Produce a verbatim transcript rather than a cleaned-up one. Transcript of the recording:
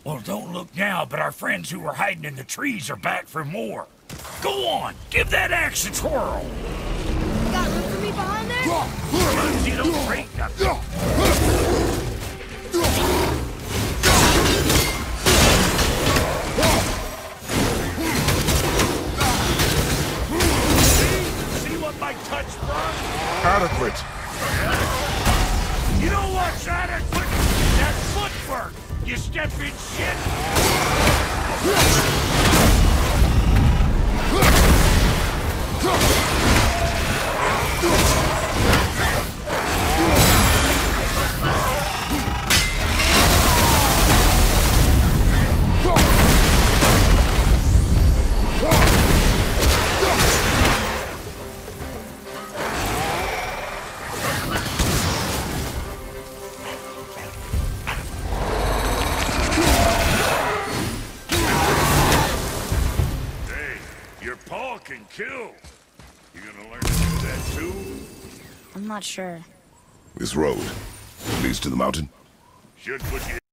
Well, don't look now, but our friends who were hiding in the trees are back for more. Go on, give that axe a twirl. Got room for me behind there? Sometimes you don't break nothing. See, see what my touch brought? Adequate. You know what's adequate? That footwork. You step in shit. Your paw can kill. You gonna learn to do that too? I'm not sure. This road leads to the mountain. Should put you